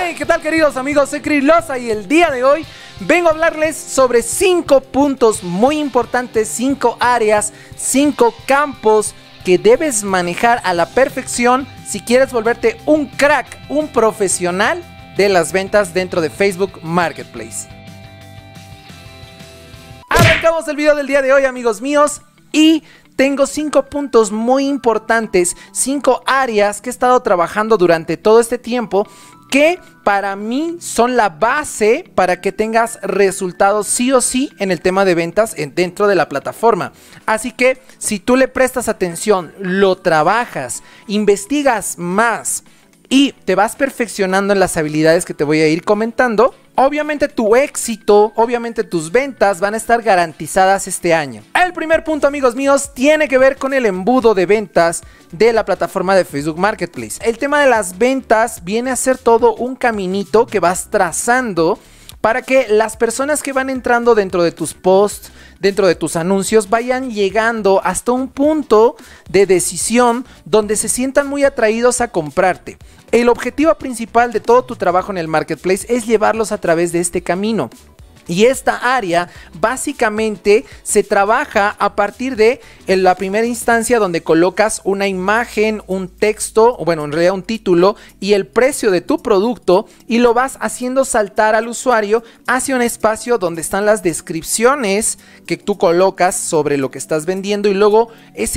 Hey, ¿qué tal, queridos amigos? Soy Chris Loza y el día de hoy vengo a hablarles sobre 5 puntos muy importantes, 5 áreas, 5 campos que debes manejar a la perfección si quieres volverte un crack, un profesional de las ventas dentro de Facebook Marketplace. Arrancamos el video del día de hoy, amigos míos, y tengo 5 puntos muy importantes, 5 áreas que he estado trabajando durante todo este tiempo que para mí son la base para que tengas resultados sí o sí en el tema de ventas dentro de la plataforma. Así que si tú le prestas atención, lo trabajas, investigas más y te vas perfeccionando en las habilidades que te voy a ir comentando, obviamente tu éxito, obviamente tus ventas van a estar garantizadas este año. El primer punto, amigos míos, tiene que ver con el embudo de ventas de la plataforma de Facebook Marketplace. El tema de las ventas viene a ser todo un caminito que vas trazando para que las personas que van entrando dentro de tus posts, dentro de tus anuncios, vayan llegando hasta un punto de decisión donde se sientan muy atraídos a comprarte. El objetivo principal de todo tu trabajo en el Marketplace es llevarlos a través de este camino. Y esta área básicamente se trabaja a partir de la primera instancia donde colocas una imagen, un texto, o bueno, en realidad un título y el precio de tu producto y lo vas haciendo saltar al usuario hacia un espacio donde están las descripciones que tú colocas sobre lo que estás vendiendo y luego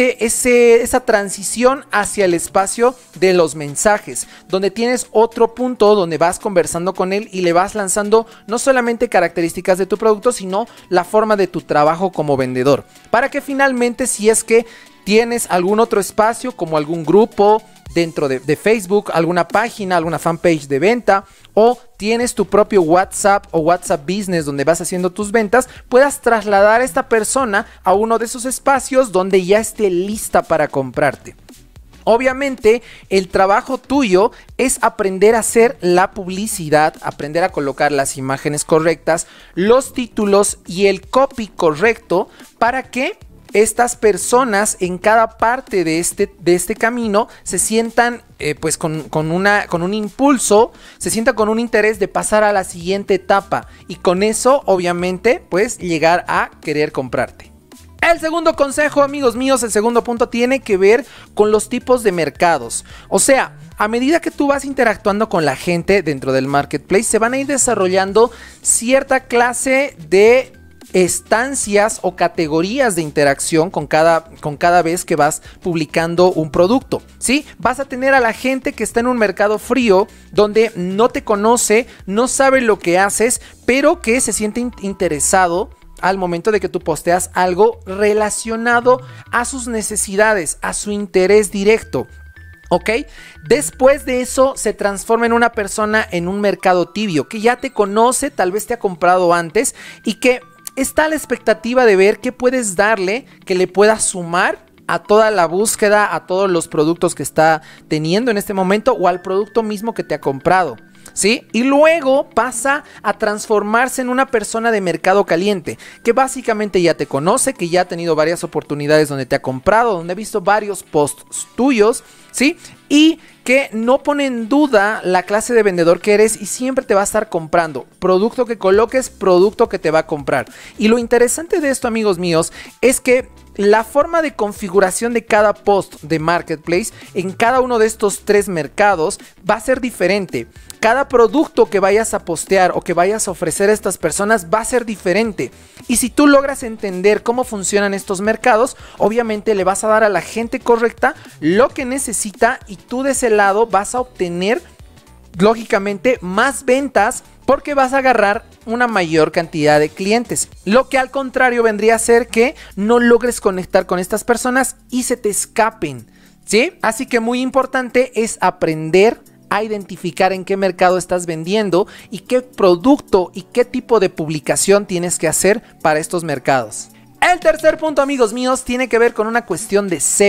esa transición hacia el espacio de los mensajes, donde tienes otro punto donde vas conversando con él y le vas lanzando no solamente características de tu producto, sino la forma de tu trabajo como vendedor, para que finalmente, si es que tienes algún otro espacio como algún grupo dentro de Facebook, alguna página, alguna fanpage de venta, o tienes tu propio WhatsApp o WhatsApp Business donde vas haciendo tus ventas, puedas trasladar a esta persona a uno de esos espacios donde ya esté lista para comprarte. Obviamente el trabajo tuyo es aprender a hacer la publicidad, aprender a colocar las imágenes correctas, los títulos y el copy correcto para que estas personas en cada parte de este camino se sientan pues con un impulso, se sientan con un interés de pasar a la siguiente etapa y con eso obviamente pues llegar a querer comprarte. El segundo consejo, amigos míos, el segundo punto tiene que ver con los tipos de mercados. O sea, a medida que tú vas interactuando con la gente dentro del Marketplace, se van a ir desarrollando cierta clase de estancias o categorías de interacción con cada vez que vas publicando un producto, ¿sí? Vas a tener a la gente que está en un mercado frío, donde no te conoce, no sabe lo que haces, pero que se siente interesado al momento de que tú posteas algo relacionado a sus necesidades, a su interés directo. ¿Ok? Después de eso se transforma en una persona en un mercado tibio, que ya te conoce, tal vez te ha comprado antes y que está a la expectativa de ver qué puedes darle que le pueda sumar a toda la búsqueda, a todos los productos que está teniendo en este momento o al producto mismo que te ha comprado, ¿sí? Y luego pasa a transformarse en una persona de mercado caliente, que básicamente ya te conoce, que ya ha tenido varias oportunidades donde te ha comprado, donde ha visto varios posts tuyos, ¿sí? Y que no pone en duda la clase de vendedor que eres y siempre te va a estar comprando. Producto que coloques, producto que te va a comprar. Y lo interesante de esto, amigos míos, es que la forma de configuración de cada post de Marketplace en cada uno de estos 3 mercados va a ser diferente. Cada producto que vayas a postear o que vayas a ofrecer a estas personas va a ser diferente. Y si tú logras entender cómo funcionan estos mercados, obviamente le vas a dar a la gente correcta lo que necesita y tú de ese lado vas a obtener, lógicamente, más ventas porque vas a agarrar una mayor cantidad de clientes. Lo que al contrario vendría a ser que no logres conectar con estas personas y se te escapen, ¿sí? Así que muy importante es aprender a identificar en qué mercado estás vendiendo y qué producto y qué tipo de publicación tienes que hacer para estos mercados. El tercer punto, amigos míos, tiene que ver con una cuestión de SEO.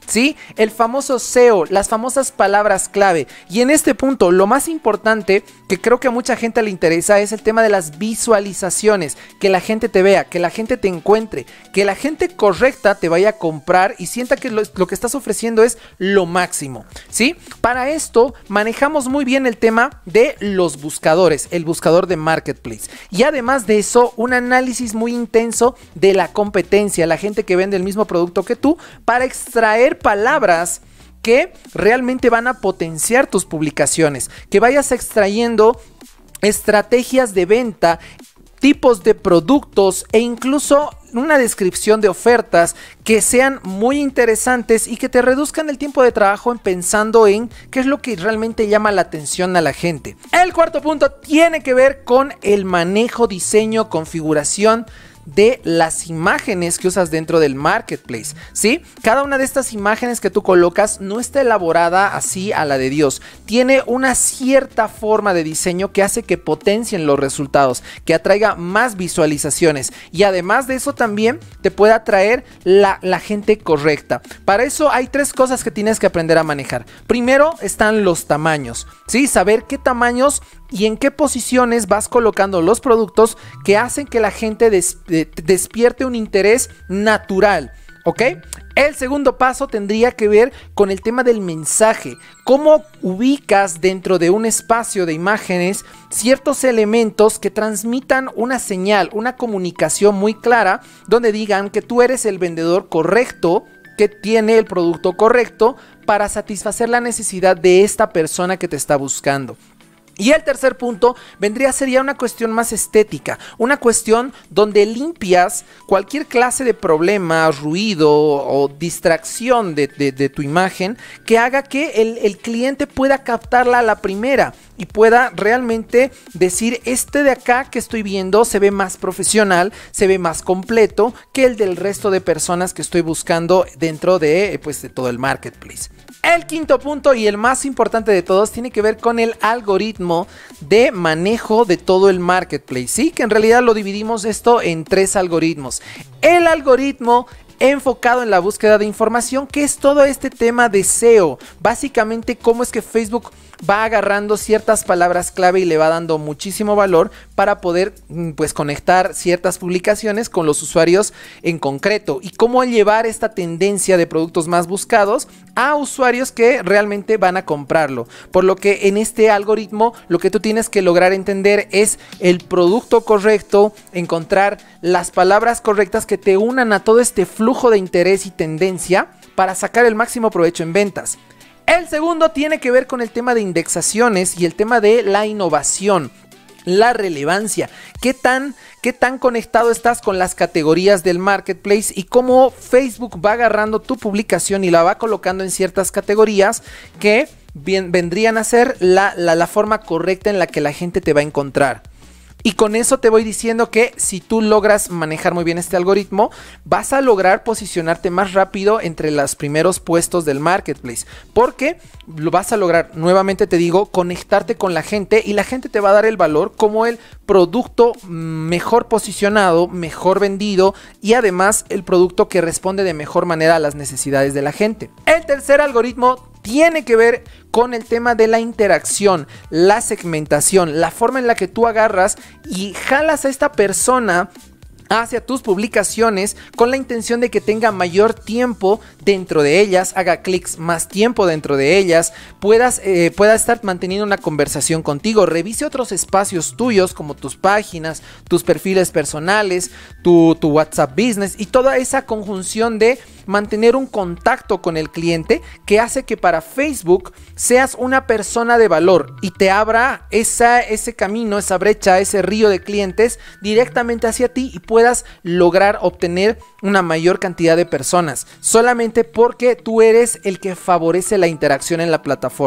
¿sí? El famoso SEO, las famosas palabras clave. Y en este punto, lo más importante, que creo que a mucha gente le interesa, es el tema de las visualizaciones. Que la gente te vea, que la gente te encuentre, que la gente correcta te vaya a comprar y sienta que lo que estás ofreciendo es lo máximo, ¿sí? Para esto, manejamos muy bien el tema de los buscadores, el buscador de Marketplace. Y además de eso, un análisis muy intenso de la competencia, la gente que vende el mismo producto que tú, para extraer palabras que realmente van a potenciar tus publicaciones, que vayas extrayendo estrategias de venta, tipos de productos e incluso una descripción de ofertas que sean muy interesantes y que te reduzcan el tiempo de trabajo en pensando en qué es lo que realmente llama la atención a la gente. El cuarto punto tiene que ver con el manejo, diseño, configuración de las imágenes que usas dentro del Marketplace, ¿sí? Cada una de estas imágenes que tú colocas no está elaborada así a la de Dios. Tiene una cierta forma de diseño que hace que potencien los resultados, que atraiga más visualizaciones y además de eso también te pueda atraer la gente correcta. Para eso hay tres cosas que tienes que aprender a manejar. Primero están los tamaños, ¿sí? Saber qué tamaños y en qué posiciones vas colocando los productos que hacen que la gente despierte un interés natural, ¿ok? El segundo paso tendría que ver con el tema del mensaje. ¿Cómo ubicas dentro de un espacio de imágenes ciertos elementos que transmitan una señal, una comunicación muy clara, donde digan que tú eres el vendedor correcto, que tiene el producto correcto para satisfacer la necesidad de esta persona que te está buscando? Y el tercer punto sería una cuestión más estética, una cuestión donde limpias cualquier clase de problema, ruido o distracción de tu imagen que haga que el cliente pueda captarla a la primera y pueda realmente decir: este de acá que estoy viendo se ve más profesional, se ve más completo que el del resto de personas que estoy buscando dentro de todo el Marketplace. El quinto punto y el más importante de todos tiene que ver con el algoritmo de manejo de todo el Marketplace, ¿sí? Que en realidad lo dividimos esto en tres algoritmos. El algoritmo enfocado en la búsqueda de información, que es todo este tema de SEO. Básicamente, cómo es que Facebook va agarrando ciertas palabras clave y le va dando muchísimo valor para poder conectar ciertas publicaciones con los usuarios en concreto, y cómo llevar esta tendencia de productos más buscados a usuarios que realmente van a comprarlo. Por lo que en este algoritmo lo que tú tienes que lograr entender es el producto correcto, encontrar las palabras correctas que te unan a todo este flujo de interés y tendencia para sacar el máximo provecho en ventas. El segundo tiene que ver con el tema de indexaciones y el tema de la innovación, la relevancia. ¿Qué tan conectado estás con las categorías del Marketplace y cómo Facebook va agarrando tu publicación y la va colocando en ciertas categorías que vendrían a ser la forma correcta en la que la gente te va a encontrar? Y con eso te voy diciendo que si tú logras manejar muy bien este algoritmo, vas a lograr posicionarte más rápido entre los primeros puestos del Marketplace. Porque lo vas a lograr, nuevamente te digo, conectarte con la gente, y la gente te va a dar el valor como el producto mejor posicionado, mejor vendido, y además el producto que responde de mejor manera a las necesidades de la gente. El tercer algoritmo tiene que ver con el tema de la interacción, la segmentación, la forma en la que tú agarras y jalas a esta persona hacia tus publicaciones con la intención de que tenga mayor tiempo dentro de ellas, haga clics más tiempo dentro de ellas, pueda estar manteniendo una conversación contigo, revise otros espacios tuyos como tus páginas, tus perfiles personales, tu WhatsApp Business y toda esa conjunción de mantener un contacto con el cliente que hace que para Facebook seas una persona de valor y te abra ese camino, esa brecha, ese río de clientes directamente hacia ti y puedas lograr obtener una mayor cantidad de personas solamente porque tú eres el que favorece la interacción en la plataforma.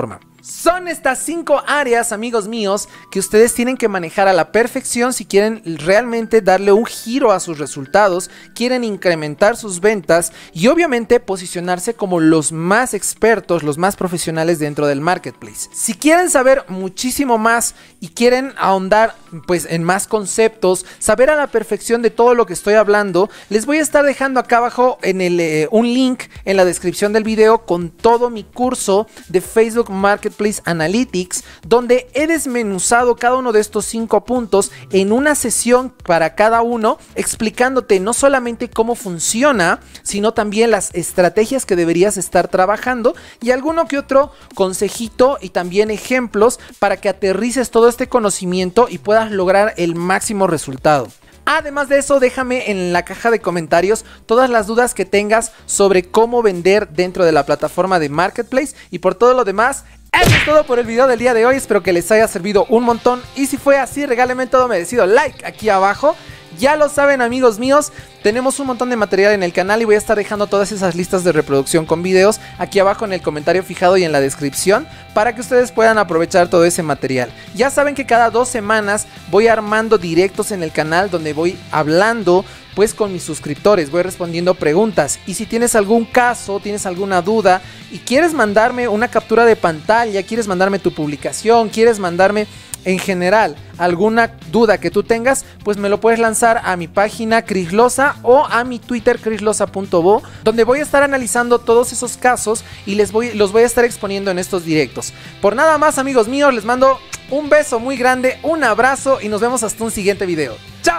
Son estas 5 áreas, amigos míos, que ustedes tienen que manejar a la perfección si quieren realmente darle un giro a sus resultados, quieren incrementar sus ventas y obviamente posicionarse como los más expertos, los más profesionales dentro del marketplace. Si quieren saber muchísimo más y quieren ahondar pues en más conceptos, saber a la perfección de todo lo que estoy hablando, les voy a estar dejando acá abajo en un link en la descripción del video con todo mi curso de Facebook Marketplace Analytics, donde he desmenuzado cada uno de estos 5 puntos en una sesión para cada uno, explicándote no solamente cómo funciona, sino también las estrategias que deberías estar trabajando y alguno que otro consejito y también ejemplos para que aterrices todo este conocimiento y puedas lograr el máximo resultado. Además de eso, déjame en la caja de comentarios todas las dudas que tengas sobre cómo vender dentro de la plataforma de Marketplace y por todo lo demás. Eso es todo por el video del día de hoy, espero que les haya servido un montón y si fue así, regálenme todo merecido like aquí abajo. Ya lo saben, amigos míos, tenemos un montón de material en el canal y voy a estar dejando todas esas listas de reproducción con videos aquí abajo en el comentario fijado y en la descripción para que ustedes puedan aprovechar todo ese material. Ya saben que cada 2 semanas voy armando directos en el canal donde voy hablando pues con mis suscriptores, voy respondiendo preguntas y si tienes algún caso, tienes alguna duda y quieres mandarme una captura de pantalla, quieres mandarme tu publicación, quieres mandarme en general alguna duda que tú tengas, pues me lo puedes lanzar a mi página Crislosa o a mi Twitter crislosa.bo, donde voy a estar analizando todos esos casos y los voy a estar exponiendo en estos directos. Por nada más, amigos míos, les mando un beso muy grande, un abrazo y nos vemos hasta un siguiente video. ¡Chao!